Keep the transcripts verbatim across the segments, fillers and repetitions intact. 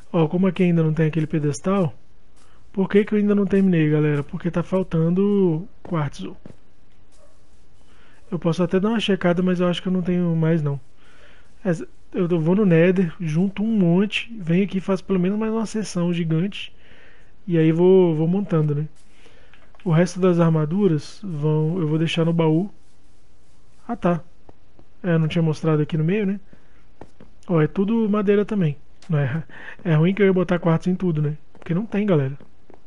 Ó, como aqui ainda não tem aquele pedestal, por que que eu ainda não terminei, galera? Porque tá faltando quartzo. Eu posso até dar uma checada, mas eu acho que eu não tenho mais não. Eu vou no Nether, junto um monte, venho aqui e faço pelo menos mais uma sessão gigante. E aí vou, vou montando, né? O resto das armaduras vão, eu vou deixar no baú. Ah tá, é, eu não tinha mostrado aqui no meio, né? Ó, é tudo madeira também. Não é, é ruim que eu ia botar quartzo em tudo, né? Porque não tem, galera.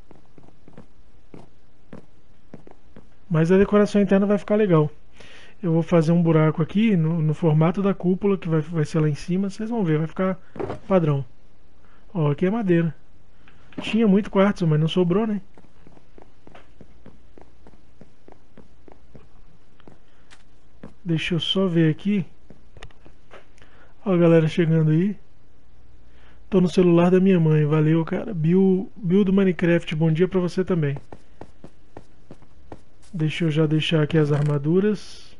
Mas a decoração interna vai ficar legal. Eu vou fazer um buraco aqui no, no formato da cúpula, que vai, vai ser lá em cima. Vocês vão ver, vai ficar padrão. Ó, aqui é madeira. Tinha muito quartzo, mas não sobrou, né? Deixa eu só ver aqui. Ó a galera chegando aí. Tô no celular da minha mãe, valeu, cara. Bill, Bill do Minecraft, bom dia pra você também. Deixa eu já deixar aqui as armaduras.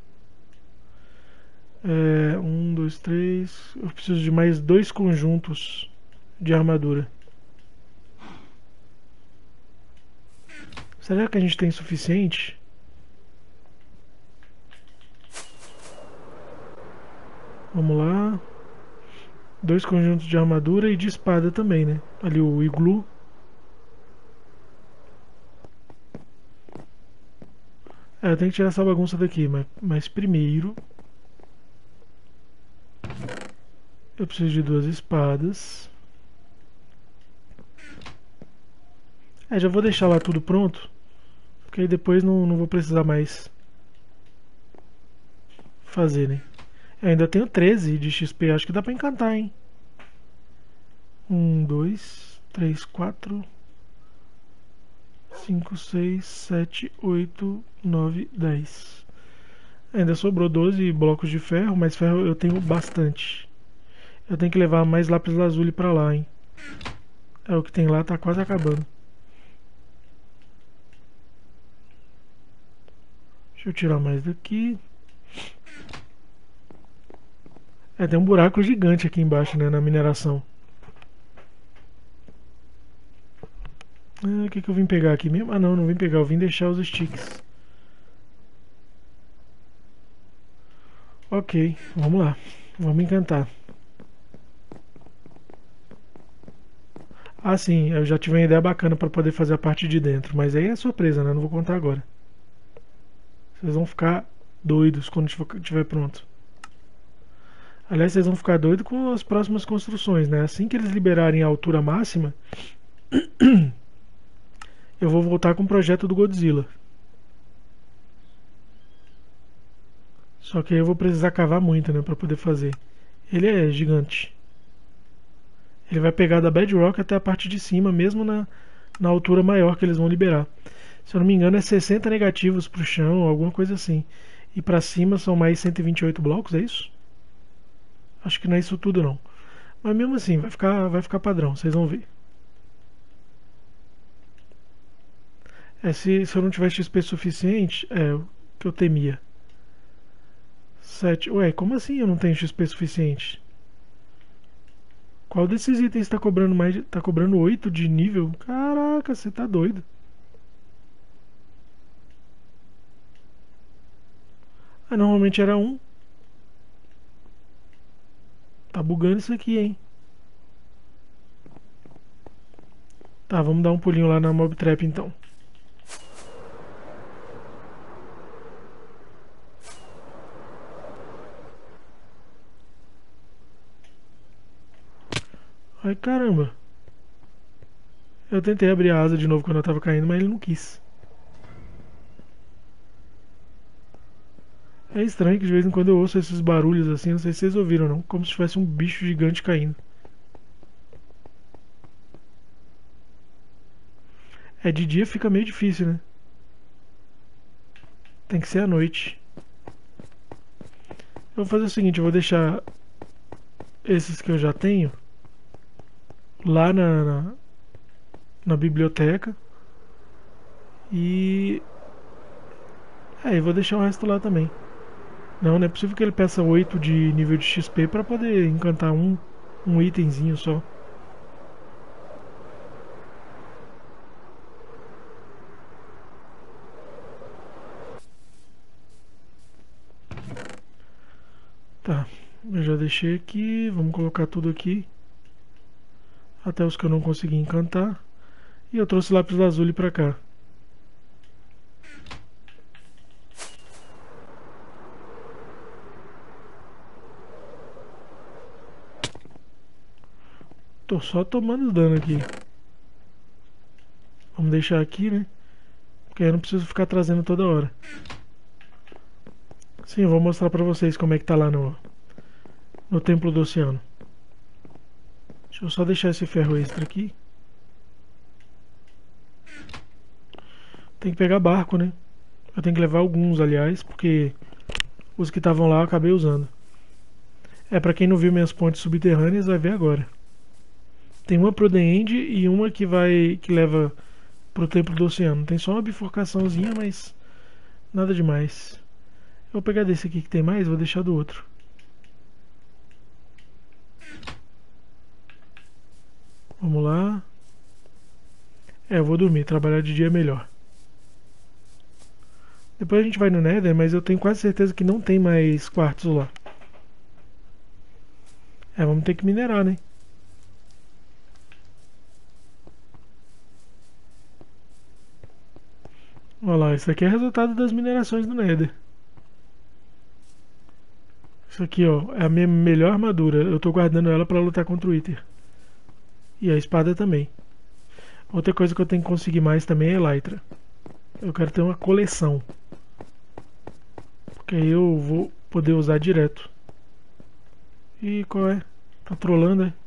É, um, dois, três. Eu preciso de mais dois conjuntos de armadura. Será que a gente tem suficiente? Vamos lá. Dois conjuntos de armadura e de espada também, né? Ali o iglu. É, eu tenho que tirar essa bagunça daqui, mas, mas primeiro eu preciso de duas espadas. É, já vou deixar lá tudo pronto, porque aí depois não, não vou precisar mais fazer, né? Eu ainda tenho treze de X P, acho que dá pra encantar, hein? um, dois, três, quatro, cinco, seis, sete, oito, nove, dez. Ainda sobrou doze blocos de ferro, mas ferro eu tenho bastante. Eu tenho que levar mais lápis lazuli pra lá, hein? É, o que tem lá tá quase acabando. Deixa eu tirar mais daqui. É, tem um buraco gigante aqui embaixo, né, na mineração. Ah, o que que eu vim pegar aqui mesmo? Ah não, não vim pegar, eu vim deixar os sticks. Ok, vamos lá. Vamos encantar. Ah sim, eu já tive uma ideia bacana para poder fazer a parte de dentro, mas aí é surpresa, né? Não vou contar agora. Vocês vão ficar doidos quando estiver pronto. Aliás, vocês vão ficar doidos com as próximas construções, né? Assim que eles liberarem a altura máxima, eu vou voltar com o projeto do Godzilla. Só que aí eu vou precisar cavar muito, né, para poder fazer. Ele é gigante. Ele vai pegar da Bedrock até a parte de cima, mesmo na, na altura maior que eles vão liberar. Se eu não me engano, é sessenta negativos pro chão, alguma coisa assim. E para cima são mais cento e vinte e oito blocos, é isso? Acho que não é isso tudo não. Mas mesmo assim, vai ficar, vai ficar padrão, vocês vão ver. É, se, se eu não tiver X P suficiente, é o que eu temia. sete. Ué, como assim eu não tenho X P suficiente? Qual desses itens está cobrando mais? Tá cobrando oito de nível? Caraca, você tá doido. Ah, normalmente era um. Tá bugando isso aqui, hein? Tá, vamos dar um pulinho lá na Mob Trap então. Ai caramba. Eu tentei abrir a asa de novo quando eu tava caindo, mas ele não quis. É estranho que de vez em quando eu ouço esses barulhos assim, não sei se vocês ouviram não, como se tivesse um bicho gigante caindo. É, de dia fica meio difícil, né? Tem que ser à noite. Eu vou fazer o seguinte, eu vou deixar esses que eu já tenho lá na, na, na biblioteca. E... É, eu vou deixar o resto lá também. Não, não é possível que ele peça oito de nível de X P pra poder encantar um, um itemzinho só. Tá, eu já deixei aqui, vamos colocar tudo aqui. Até os que eu não consegui encantar. E eu trouxe lápis lazuli pra cá. Tô só tomando dano aqui. Vamos deixar aqui, né? Porque aí eu não preciso ficar trazendo toda hora. Sim, eu vou mostrar pra vocês como é que tá lá no, no Templo do Oceano. Deixa eu só deixar esse ferro extra aqui. Tem que pegar barco, né? Eu tenho que levar alguns, aliás, porque os que estavam lá eu acabei usando. É, pra quem não viu minhas pontes subterrâneas, vai ver agora. Tem uma pro The End e uma que vai que leva pro Templo do Oceano. Tem só uma bifurcaçãozinha, mas nada demais. Eu vou pegar desse aqui que tem mais, vou deixar do outro. Vamos lá. É, eu vou dormir, trabalhar de dia é melhor. Depois a gente vai no Nether, mas eu tenho quase certeza que não tem mais quartzo lá. É, vamos ter que minerar, né? Olha lá, isso aqui é resultado das minerações do Nether. Isso aqui, ó, é a minha melhor armadura. Eu tô guardando ela pra lutar contra o Wither. E a espada também. Outra coisa que eu tenho que conseguir mais também é Elytra. Eu quero ter uma coleção. Porque aí eu vou poder usar direto. E qual é? Tá trolando, é?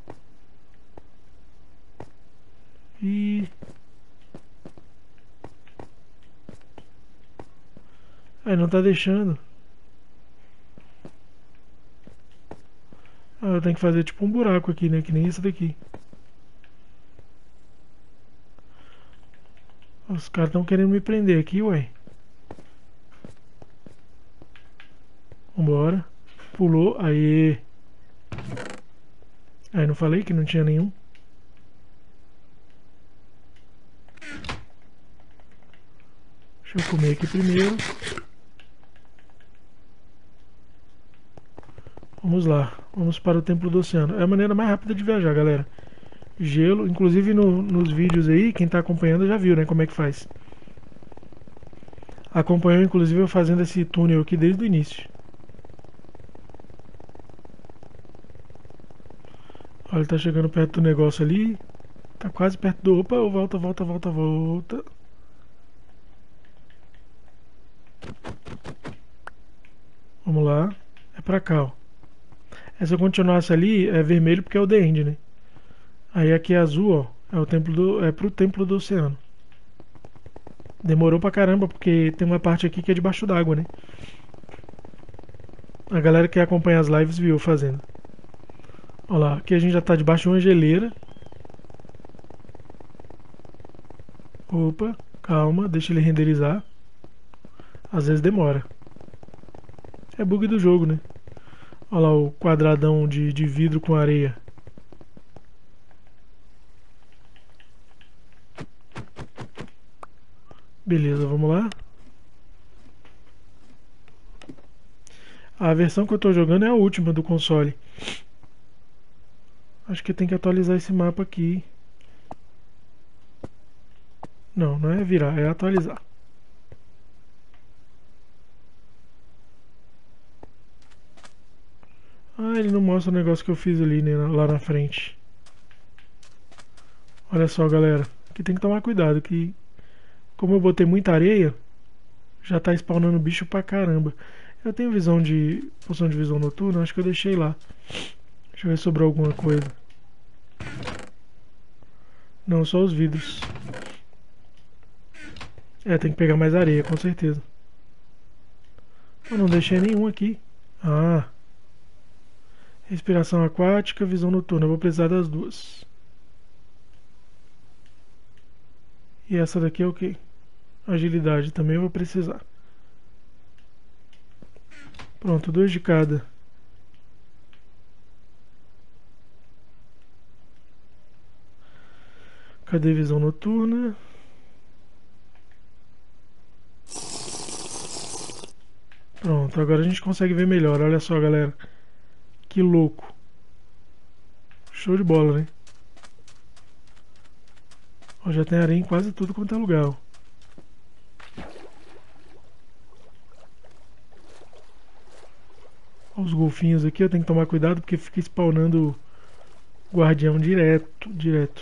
E... aí não tá deixando. Ah, eu tenho que fazer tipo um buraco aqui, né? Que nem esse daqui. Os caras estão querendo me prender aqui, ué. Vambora. Pulou. Aí. Aí não falei que não tinha nenhum. Deixa eu comer aqui primeiro. Vamos lá. Vamos para o Templo do Oceano. É a maneira mais rápida de viajar, galera. Gelo. Inclusive no, nos vídeos aí, quem tá acompanhando já viu, né? Como é que faz. Acompanhou inclusive eu fazendo esse túnel aqui desde o início. Olha, ele tá chegando perto do negócio ali. Tá quase perto do... Opa, volta, volta, volta, volta. Vamos lá. É pra cá, ó. É, se eu continuasse ali, é vermelho porque é o The End, né? Aí aqui é azul, ó. É, o templo do, é pro Templo do Oceano. Demorou pra caramba, porque tem uma parte aqui que é debaixo d'água, né? A galera que acompanha as lives viu eu fazendo. Olha lá, aqui a gente já tá debaixo de uma geleira. Opa, calma, deixa ele renderizar. Às vezes demora. É bug do jogo, né? Olha lá o quadradão de, de vidro com areia. Beleza, vamos lá. A versão que eu tô jogando é a última do console. Acho que tem que atualizar esse mapa aqui. Não, não é virar, é atualizar. Ah, ele não mostra o negócio que eu fiz ali, né, lá na frente. Olha só, galera. Aqui tem que tomar cuidado, que como eu botei muita areia, já tá spawnando bicho pra caramba. Eu tenho visão de... poção de visão noturna, acho que eu deixei lá. Deixa eu ver se sobrou alguma coisa. Não, só os vidros. É, tem que pegar mais areia, com certeza. Eu não deixei nenhum aqui. Ah. Respiração aquática, visão noturna. Eu vou precisar das duas. E essa daqui é o quê? Agilidade também eu vou precisar. Pronto, dois de cada. Cadê visão noturna? Pronto, agora a gente consegue ver melhor. Olha só, galera. Que louco. Show de bola, né? Ó, já tem areia em quase tudo quanto é lugar, ó. Ó, os golfinhos aqui, eu tenho que tomar cuidado porque fica spawnando guardião direto, direto.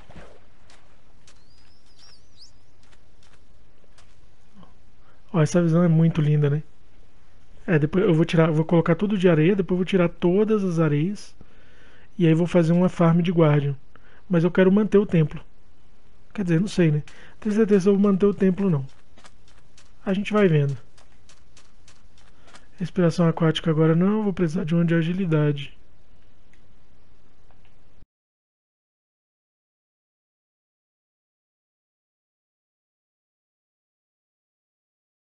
Ó, essa visão é muito linda, né? É, depois eu vou tirar, eu vou colocar tudo de areia, depois eu vou tirar todas as areias e aí vou fazer uma farm de guardian. Mas eu quero manter o templo. Quer dizer, não sei, né? Não tenho certeza se eu vou manter o templo não. A gente vai vendo. Respiração aquática agora não, vou precisar de uma de agilidade.